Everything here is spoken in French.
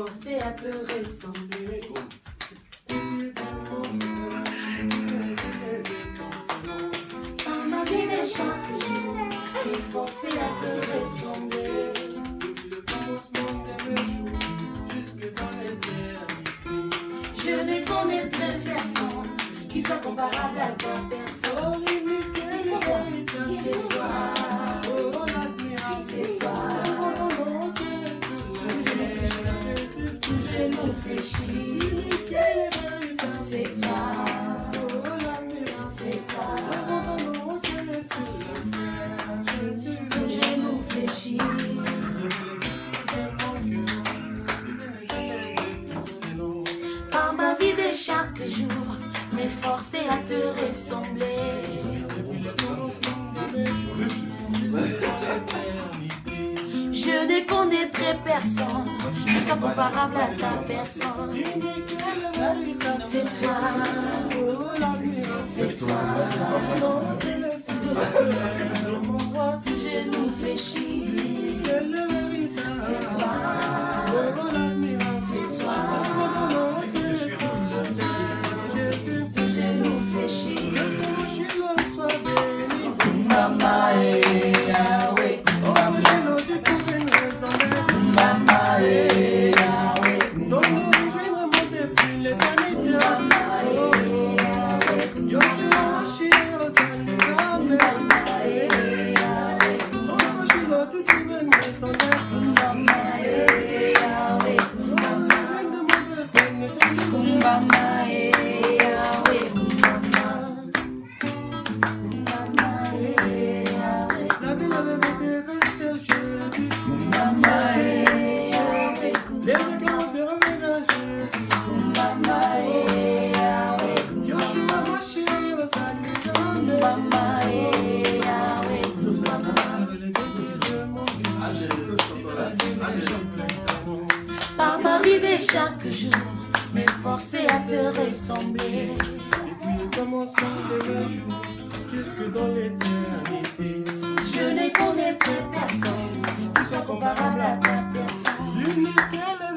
m'efforcer à te ressembler. Dans ma vie de chaque jour, m'efforcer à te ressembler. Je ne connaîtrai personne qui soit comparable à ta personne. C'est toi, c'est toi. Je nous fléchis. C'est toi, c'est toi. Je nous fléchis. Par ma vie de chaque jour, m'efforcer à te ressembler. Je ne connaîtrai personne qui soit comparable à ta personne. C'est toi, c'est toi. Je nous fléchis. C'est toi, c'est toi. Je nous fléchis. Mama Yahweh, Mama Yahweh, par ma vie de chaque jour, m'efforcer à te ressembler. Depuis le commencement de mes jours, jusque dans l'éternité, Je ne connaîtrai personne qui soit comparable à ta personne. l'unique